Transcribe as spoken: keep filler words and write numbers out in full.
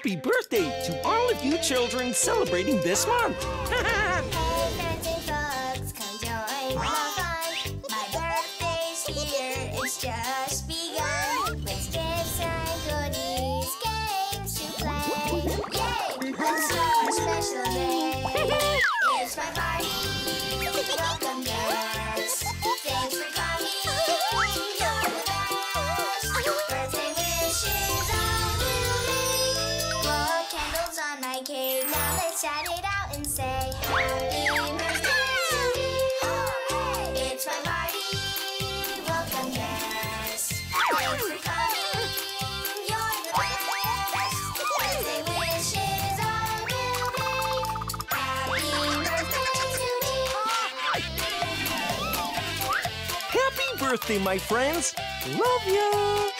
Happy birthday to all of you children celebrating this month. Hey, friends and folks, come join the fun. My birthday's here, it's just begun. With gifts and goodies, games to play. Yay! Let's have a special day. It's my party. Welcome guests. Thanks for coming. You're the best. Birthday wishes I will make. Blow candles on my cake. Now let's shout it out and say happy birthday to me. Hooray! It's my party. Welcome guests. Thanks for coming. You're the best. Birthday wishes I will make. Happy birthday to me. Happy birthday, my friends. Love ya.